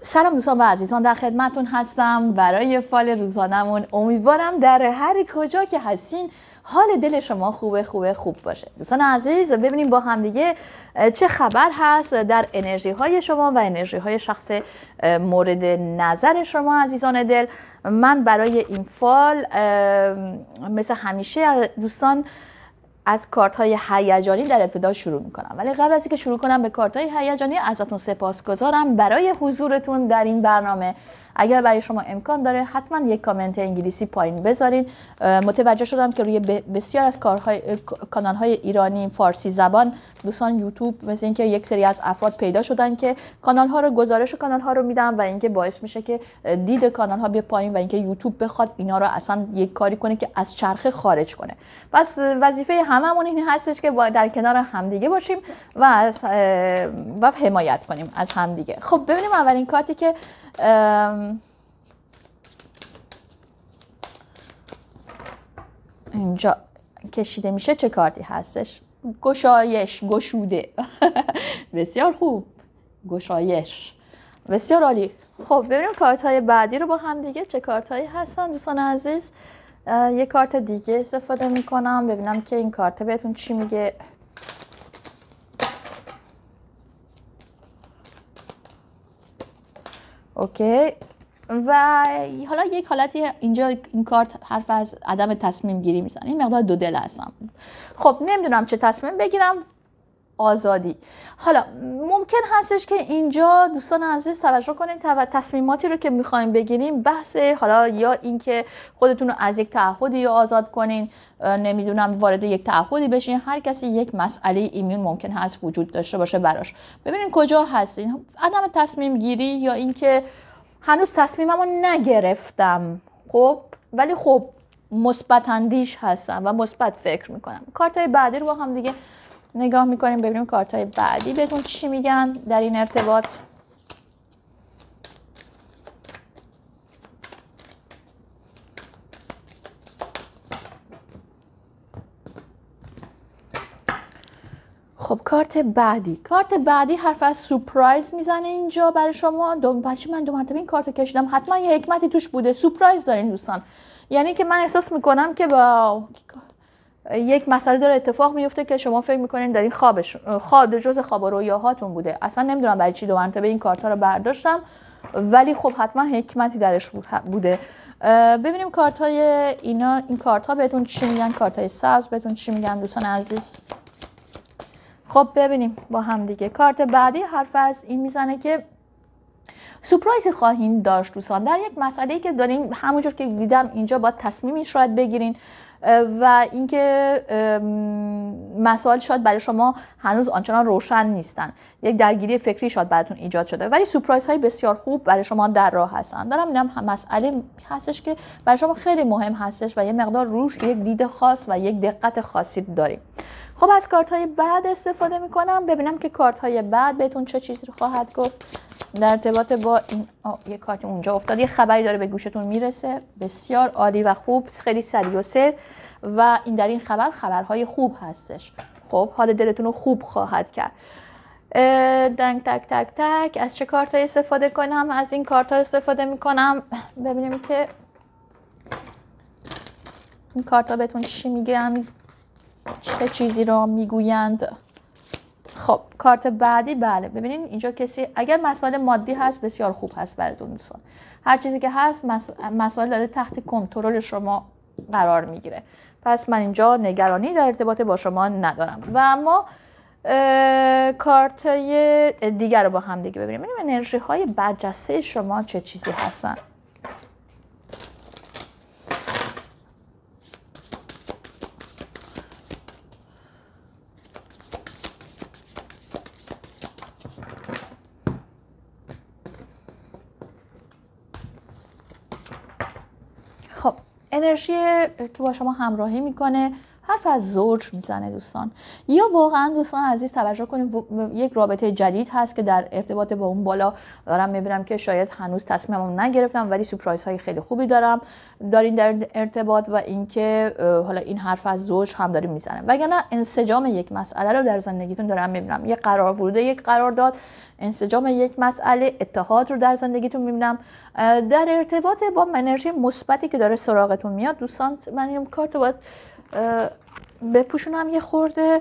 سلام دوستان و عزیزان، در خدمتون هستم برای فال روزانمون. امیدوارم در هر کجا که هستین حال دل شما خوب باشه. دوستان عزیز، ببینیم با هم دیگه چه خبر هست در انرژی های شما و انرژی های شخص مورد نظر شما عزیزان دل. من برای این فال مثل همیشه دوستان از کارت های هیجانی در ابتدا شروع میکنم، ولی قبل از اینکه شروع کنم به کارت های هیجانی ازتون سپاسگزارم برای حضورتون در این برنامه. اگر برای شما امکان داره حتما یک کامنت انگلیسی پایین بذارین. متوجه شدم که روی بسیار از کانال های ایرانی فارسی زبان دوستان یوتیوب مثل اینکه یک سری از افراد پیدا شدن که کانال ها رو گزارش کانال ها رو میدن و اینکه باعث میشه که دید کانال ها بیاد پایین و اینکه یوتیوب بخواد اینا رو اصلا یک کاری کنه که از چرخه خارج کنه. پس وظیفه هممون این هستش که در کنار همدیگه باشیم و حمایت کنیم از همدیگه. خب ببینیم اولین کارتی که اینجا کشیده میشه چه کارتی هستش؟ گشایش، گشوده. بسیار خوب، گشایش، بسیار عالی. خب ببینیم کارت های بعدی رو با هم دیگه چه کارت هایی هستن دوستان عزیز. یک کارت دیگه استفاده میکنم ببینم که این کارت بهتون چی میگه. اوکی، و حالا یک حالتی اینجا این کارت حرف از عدم تصمیم گیری میزنه. این مقدار دو دل هستم. خب نمیدونم چه تصمیم بگیرم. آزادی. حالا ممکن هستش که اینجا دوستان عزیز توجه کنید تصمیماتی رو که میخوایم بگیریم بحث حالا یا اینکه خودتون رو از یک تعهدی آزاد کنین، نمیدونم وارد یک تعهدی بشین. هر کسی یک مسئله ایمون ممکن هست وجود داشته باشه براش. ببینین کجا هستین. عدم تصمیم گیری یا اینکه هنوز تصمیممو نگرفتم، خب ولی خب مثبت اندیش هستم و مثبت فکر میکنم. کارتای بعدی رو با هم دیگه نگاه میکنیم ببینیم کارتای بعدی بهتون چی میگن در این ارتباط. خب کارت بعدی حرف از سورپرایز میزنه اینجا برای شما. بچه من 2 مرتبه این کارت کشیدم، حتما یه حکمتی توش بوده. سورپرایز دارین دوستان، یعنی که من احساس میکنم که با یک مسئله داره اتفاق میفته که شما فکر میکنین در این خواب جز خواب و رویاهاتون بوده. اصلا نمیدونم برای چی 2 مرتبه این کارت ها رو برداشتم، ولی خب حتما حکمتی درش بوده. ببینیم کارت های این کارت ها بهتون چی میگن. کارت های سبز بهتون چی میگن دوستان عزیز. خب ببینیم با هم دیگه. کارت بعدی حرف از این میزنه که سورپرایزی خواهیم داشت دوستان در یک مسئله‌ای که دارین. همونجور که دیدم اینجا باید تصمیمی شاید بگیرین و اینکه مسائل شاید برای شما هنوز آنچنان روشن نیستن. یک درگیری فکری شاید براتون ایجاد شده، ولی سورپرایز های بسیار خوب برای شما در راه هستن. دارم میگم مسئله هستش که برای شما خیلی مهم هستش و یه مقدار روش یک دید خاص و یک دقت خاصی داریم. خب از کارت های بعد استفاده میکنم ببینم که کارت های بعد بهتون چه چیزی رو خواهد گفت در ارتباط با این. یه کارت اونجا افتاد، یه خبری داره به گوشتون میرسه. بسیار عالی و خوب، خیلی سریع و سر و این در این خبرهای خوب هستش. خب حال دلتون رو خوب خواهد کرد. دنگ تک تک تک از چه کارت استفاده کنم؟ از این کارت ها استفاده میکنم ببینیم که این کارت ها بهتون چی میگن، چه چیزی رو میگویند. خب کارت بعدی بله ببینین اینجا کسی اگر مسائل مادی هست بسیار خوب هست براتون دوستان. هر چیزی که هست مسائل داره تحت کنترل شما قرار میگیره. پس من اینجا نگرانی در ارتباط با شما ندارم. و اما کارت دیگر رو با هم دیگه ببینیم انرژی های برجسته شما چه چیزی هستن. انرژی که با شما همراهی میکنه حرف از زوج میزنه دوستان. یا واقعا دوستان عزیز توجه کنیم یک رابطه جدید هست که در ارتباط با اون بالا دارم میبینم که شاید هنوز تصمیمم نگرفتم ولی سورپرایز های خیلی خوبی دارین در ارتباط و اینکه حالا این حرف از زوج هم داریم میزنه. وگرنه انسجام یک مسئله رو در زندگیتون دارم میبینم، یک قرار ورود یک قرارداد، انسجام یک مسئله، اتحاد رو در زندگیتون میبینم. در ارتباط با انرژی مثبتی که داره سراغتون میاد دوستان، من این کارت رو باید بپوشونم یه خورده.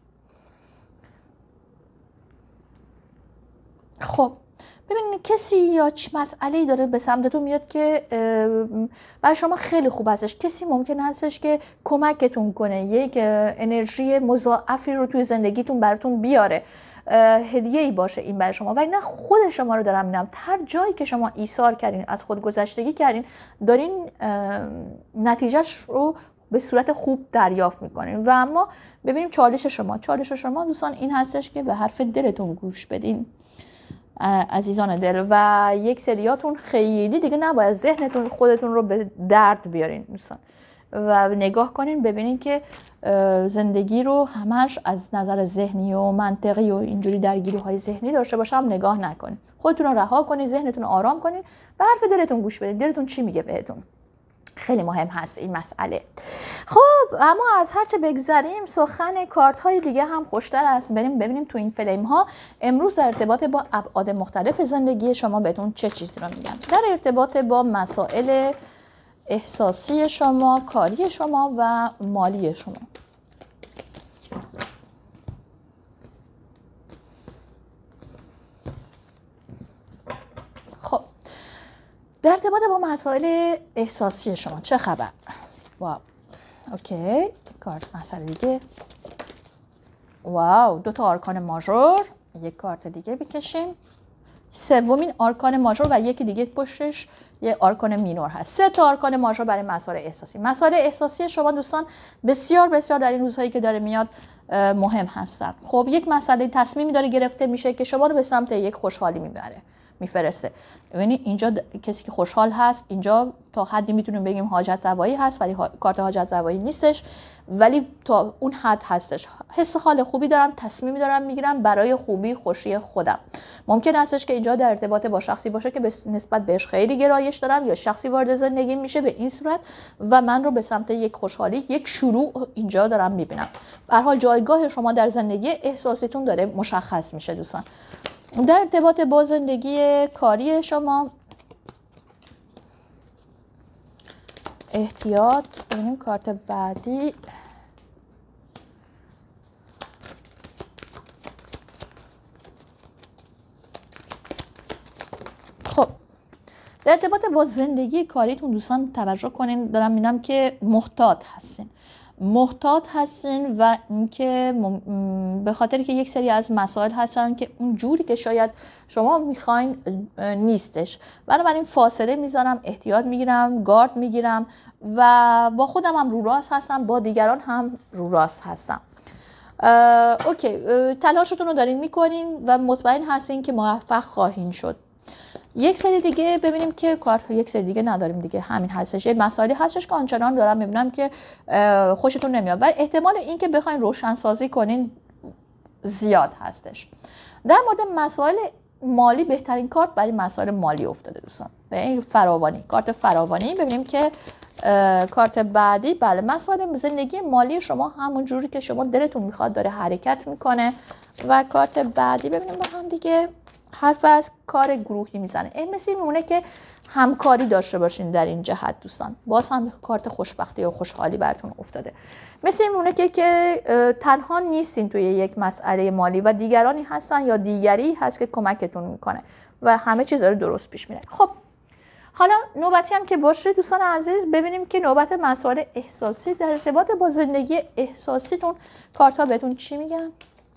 خب ببینید کسی یا مسئله‌ای داره به سمتتون میاد که برای شما خیلی خوب هستش. کسی ممکن هستش که کمکتون کنه، یک انرژی مضاعفی رو توی زندگیتون براتون بیاره، هدیه‌ای باشه این برای شما. ولی نه خود شما رو دارم می‌بینم، هر جایی که شما ایثار کردین، از خود گذشتگی کردین، دارین نتیجهش رو به صورت خوب دریافت میکنین. و اما ببینیم چالش شما دوستان این هستش که به حرف دلتون گوش بدین عزیزان دل، و یک سریاتون خیلی دیگه نباید ذهنتون خودتون رو به درد بیارین دوستان و نگاه کنین ببینین که زندگی رو همش از نظر ذهنی و منطقی و اینجوری درگیری های ذهنی داشته باشم نگاه نکنین. خودتون رو رها کنین، ذهنتون رو آرام کنین، به حرف دلتون گوش بدین. دلتون چی میگه بهتون؟ خیلی مهم هست این مسئله. خب اما از هرچه بگذریم سخن کارت های دیگه هم خوشتر است. بریم ببینیم تو این فلیم ها امروز در ارتباط با ابعاد مختلف زندگی شما بهتون چه چیزی رو میگن. در ارتباط با مسائل احساسی شما، کاری شما و مالی شما. خب در ارتباط با مسائل احساسی شما چه خبر؟ واو اوکی، کارت مسئله دیگه. واو، 2 تا آرکان ماژور، یک کارت دیگه بکشیم. سومین آرکان ماژور و یکی دیگه پشتش یه آرکان مینور هست. 3 تا آرکان ماژور برای مسائل احساسی. مسائل احساسی شما دوستان بسیار بسیار در این روزهایی که داره میاد مهم هستن. خب یک مسئله تصمیمی داره گرفته میشه که شما رو به سمت یک خوشحالی میفرسته. یعنی اینجا کسی که خوشحال هست، اینجا تا حدی میتونیم بگیم حاجت روایی هست، ولی کارت حاجت روایی نیستش، ولی تا اون حد هستش. حس حال خوبی دارم، تصمیمی دارم میگیرم برای خوبی خوشی خودم. ممکن هستش که اینجا در ارتباط با شخصی باشه که نسبت بهش خیلی گرایش دارم، یا شخصی وارد زندگی میشه به این صورت و من رو به سمت یک خوشحالی، یک شروع اینجا دارم میبینم. به هر حال جایگاه شما در زندگی احساسیتون داره مشخص میشه دوستان. در ارتباط با زندگی کاری شما احتیاط. ببینیم کارت بعدی. خب در ارتباط با زندگی کاریتون دوستان توجه کنین، دارم میبینم که محتاط هستین و اینکه به خاطر که یک سری از مسائل هستن که اون جوری که شاید شما میخواین نیستش، بنابراین فاصله میذارم، احتیاط میگیرم، گارد میگیرم و با خودم هم رو راست هستم، با دیگران هم رو راست هستم. اوکی، تلاشتون رو دارین میکنین و مطمئن هستین که موفق خواهین شد. یک سری دیگه ببینیم که کارت، یک سری دیگه نداریم دیگه، همین هستش. یه مسائلی هستش که آنچنان دارم میبینم که خوشتون نمیاد، ولی احتمال این که بخواین روشن سازی کنین زیاد هستش. در مورد مسائل مالی بهترین کارت برای مسائل مالی افتاده دوستان، به این فراوانی، کارت فراوانی. ببینیم که کارت بعدی، بله، مسائل زندگی مالی شما همون جوری که شما دلتون میخواد داره حرکت میکنه. و کارت بعدی ببینیم با هم دیگه حرف از کار گروهی میزنه. مثل میمونه که همکاری داشته باشین در این جهت دوستان. باز هم کارت خوشبختی و خوشحالی براتون افتاده. مثل میمونه که تنها نیستین توی یک مسئله مالی و دیگرانی هستن یا دیگری هست که کمکتون میکنه و همه چیز داره درست پیش میره. خب حالا نوبتی هم که باشه دوستان عزیز، ببینیم که نوبت مسائل احساسی در ارتباط با زندگی احساسیتون کارت ها بهتون چی میگن؟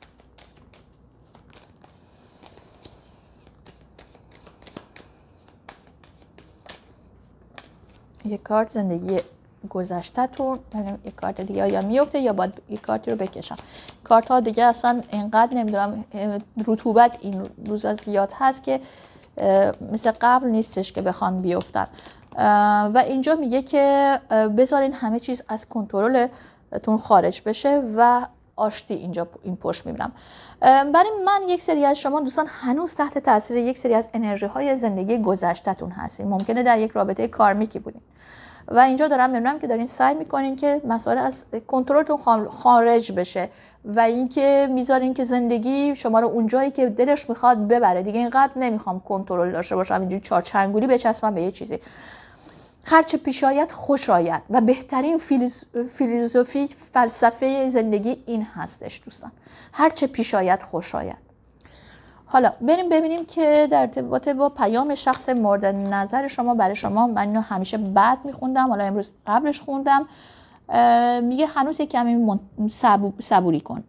یک کارت زندگی گذشته‌تون، یک کارت دیگه یا میفته یا باید یک کارتی رو بکشم. کارت ها دیگه اصلا اینقدر نمیدونم رطوبت این روزا زیاد هست که مثل قبل نیستش که بخوان بیفتن. و اینجا میگه که بذارین همه چیز از کنترل تون خارج بشه و آشتی اینجا این پشت میبینم. برای من یک سری از شما دوستان هنوز تحت تاثیر یک سری از انرژی های زندگی گذشته‌تون هستین. ممکنه در یک رابطه کارمیکی بودین و اینجا دارم میبینم که دارین سعی میکنین که مسائل از کنترلتون خارج بشه و اینکه میذارین که زندگی شما رو اونجایی که دلش میخواد ببره. دیگه اینقدر نمیخوام کنترل داشته باشم، اینجوری چارچنگولی بچسبم به یه چیزی. هرچه پیش آید خوش آید و بهترین فیلسوفی فلسفه زندگی این هستش دوستان، هرچه پیش آید خوش آید. حالا بریم ببینیم که در ارتباط با پیام شخص مورد نظر شما برای شما، من اینو همیشه بعد میخوندم، حالا امروز قبلش خوندم. میگه هنوز یک کمی صبوری کن،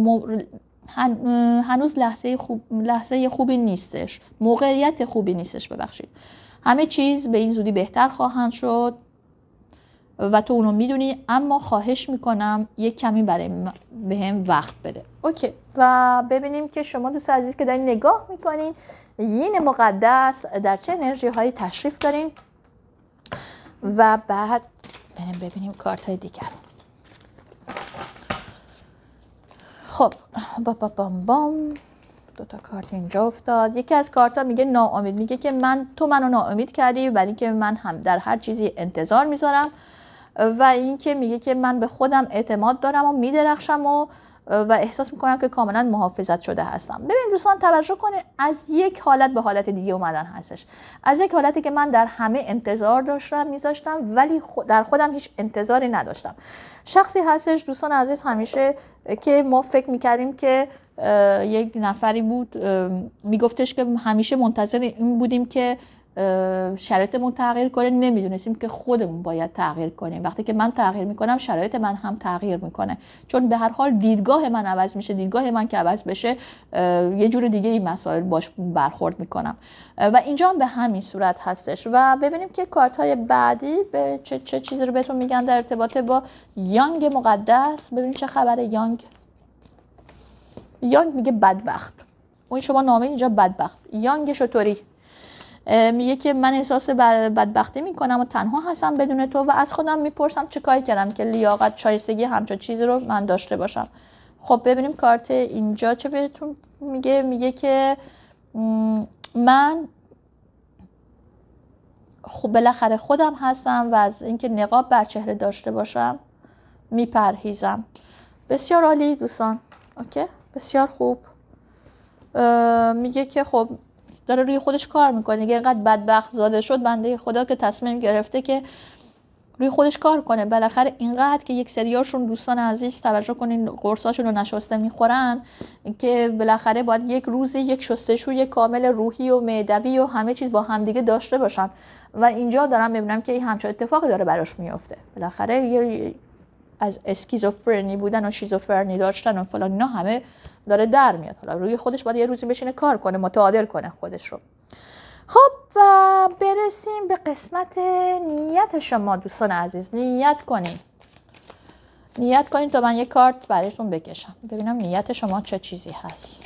هنوز لحظه خوبی نیستش، موقعیت خوبی نیستش، ببخشید. همه چیز به این زودی بهتر خواهند شد و تو اونو میدونی، اما خواهش میکنم یک کمی برای بهم وقت بده. اوکی. و ببینیم که شما دوست عزیز که دارین نگاه میکنین یین مقدس در چه انرژی هایی تشریف دارین و بعد بریم ببینیم کارت های دیگر. خب بام بام دو تا کارت اینجا افتاد. یکی از کارت ها میگه ناامید، میگه که تو منو ناامید کردی، برای اینکه من هم در هر چیزی انتظار میذارم و اینکه میگه که من به خودم اعتماد دارم و میدرخشم و احساس میکنم که کاملا محافظت شده هستم. ببین دوستان توجه کنید، از یک حالت به حالت دیگه اومدن هستش. از یک حالتی که من در همه انتظار داشتم میذاشتم ولی در خودم هیچ انتظاری نداشتم. شخصی هستش دوستان عزیز همیشه که ما فکر میکردیم که یک نفری بود میگفتش که همیشه منتظر این بودیم که شرایطمون تغییر کنه، نمیدونستیم که خودمون باید تغییر کنیم. وقتی که من تغییر میکنم شرایط من هم تغییر میکنه، چون به هر حال دیدگاه من عوض میشه. دیدگاه من که عوض بشه یه جور دیگه این مسائل باش برخورد میکنم و اینجا هم به همین صورت هستش. و ببینیم که کارت های بعدی به چه چیزی رو بهتون میگن در ارتباط با یانگ مقدس. ببینیم چه خبره. یانگ میگه بدبخت، اون شما نامه اینجا بدبخت. یانگ شطوری میگه که من احساس بدبختی میکنم و تنها هستم بدون تو و از خودم میپرسم چه کاری کردم که لیاقت شایستگی همچون چیزی رو من داشته باشم. خب ببینیم کارت اینجا چه بهتون میگه که من خب بالاخره خودم هستم و از اینکه نقاب بر چهره داشته باشم میپرهیزم. بسیار عالی دوستان. اوکی، بسیار خوب. میگه که خب داره روی خودش کار میکنه. دیگه اینقدر بدبخت زاده شد بنده خدا که تصمیم گرفته که روی خودش کار کنه. بالاخره اینقدر که یک سریاشون دوستان عزیز توجه کنین قرصاشون رو نشسته میخورن که بالاخره باید یک روزی یک شستشوی کامل روحی و معدوی و همه چیز با همدیگه داشته باشن و اینجا دارم میبینم که این همچین اتفاقی داره براش میفته. بالاخره از اسکیزوفرنی بودن و شیزوفرنی داشتن و فلان اینا همه داره در میاد. حالا روی خودش باید یه روزی بشینه کار کنه، متعادل کنه خودش رو. خب و برسیم به قسمت نیت شما دوستان عزیز. نیت کنین تا من یه کارت برایتون بکشم ببینم نیت شما چه چیزی هست.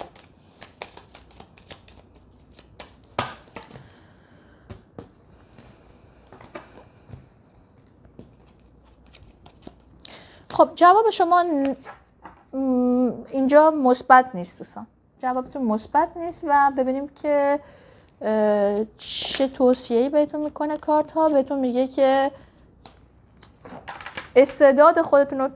خب جواب شما اینجا مثبت نیست دوستان، جوابتون مثبت نیست و ببینیم که چه توصیه‌ای بهتون میکنه کارت ها. بهتون میگه که استعداد خودتون رو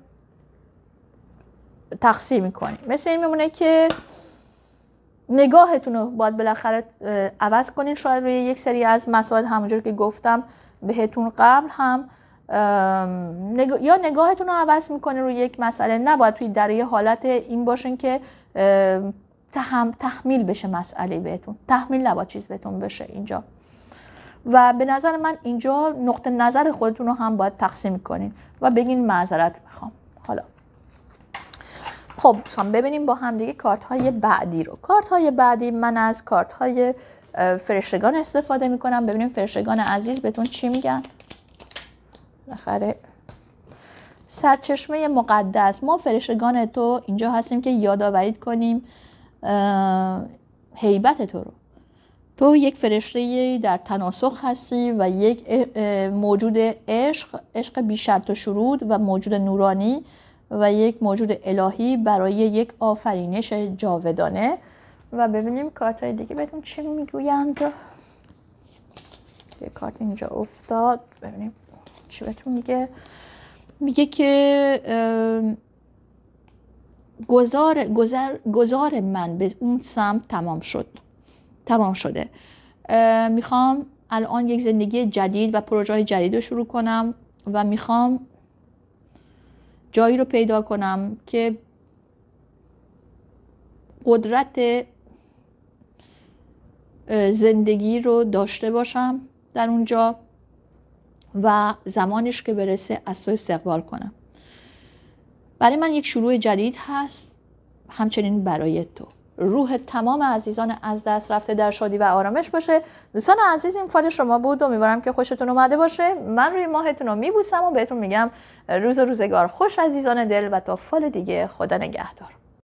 تقسیم میکنید. مثل این میمونه که نگاهتون رو باید بالاخره عوض کنین. شاید روی یک سری از مسائل همونجور که گفتم بهتون قبل هم یا نگاهتون رو عوض میکنه روی یک مسئله. نباید توی در یه حالت این باشین که تحمیل بشه مسئله بهتون، تحمیل نباید چیز بهتون بشه اینجا. و به نظر من اینجا نقطه نظر خودتون رو هم باید تقسیم کنین و بگین معذرت میخوام. حالا خب ببینیم با هم دیگه کارت های بعدی رو. کارت های بعدی من از کارت های فرشتگان استفاده میکنم. ببینیم فرشتگان عزیز بهتون چی میگن. بالاخره سرچشمه مقدس، ما فرشتگان تو اینجا هستیم که یادآوری کنیم هیبت تو رو تو یک فرشته در تناسخ هستی و یک موجود عشق بی شرط و شروط و موجود نورانی و یک موجود الهی برای یک آفرینش جاودانه. و ببینیم کارت‌های دیگه بهتون چی میگویند. یه کارت اینجا افتاد، ببینیم چی بهتون میگه. میگه که گذار من به اون سمت تمام شده. میخوام الان یک زندگی جدید و پروژه جدید رو شروع کنم و میخوام جایی رو پیدا کنم که قدرت زندگی رو داشته باشم در اونجا و زمانش که برسه از تو استقبال کنم. برای من یک شروع جدید هست، همچنین برای تو. روح تمام عزیزان از دست رفته در شادی و آرامش باشه. دوستان عزیز، این فال شما بود، امیدوارم که خوشتون اومده باشه. من روی ماهتون رو میبوسم و بهتون میگم روز و روزگار خوش عزیزان دل، و تا فال دیگه خدا نگهدار.